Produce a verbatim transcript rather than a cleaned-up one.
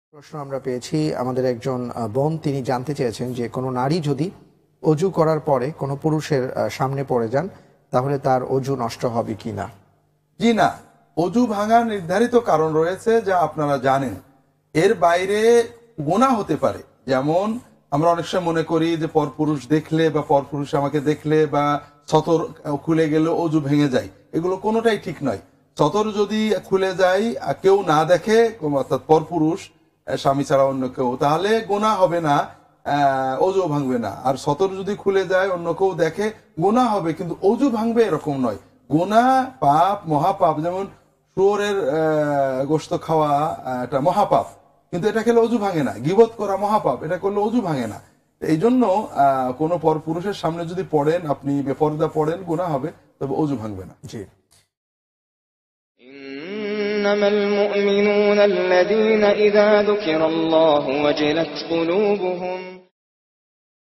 প্রশ্ন আমরা পেয়েছি আমাদের একজন আহ, বোন তিনি জানতে চেয়েছেন যে কোনো নারী যদি অজু করার পরে কোনো পুরুষের আহ, সামনে পড়ে যান তাহলে তার অজু নষ্ট হবে কিনা। জি না, অজু ভাঙার নির্ধারিত কারণ রয়েছে যা আপনারা জানেন। এর বাইরে গোনা হতে পারে। যেমন আমরা অনেক সময় মনে করি যে পরপুরুষ দেখলে বা পরপুরুষ আমাকে দেখলে বা সতর খুলে গেলে অজু ভেঙে যায়, এগুলো কোনোটাই ঠিক নয়। সতর যদি খুলে যায় আর কেউ না দেখে, অর্থাৎ পরপুরুষ স্বামী ছাড়া অন্য কেউ, তাহলে গোনা হবে না, আহ অজু ভাঙবে না। আর সতর যদি খুলে যায় অন্য কেউ দেখে, গোনা হবে কিন্তু অজু ভাঙবে এরকম নয়। গোনা পাপ মহাপাপ, যেমন শুয়োরের গোশত খাওয়া একটা মহাপাপ, কিন্তু এটা খেলে অজু ভাঙে না। গীবত করা মহাপাপ, এটা করলে অজু ভাঙে না। এই জন্য আহ কোনো পর পুরুষের সামনে যদি পড়েন, আপনি বেপরদা পড়েন, গোনা হবে, তবে অজু ভাঙবে না। জি। إنما المؤمنون الذين إذا ذكر الله وجلت قلوبهم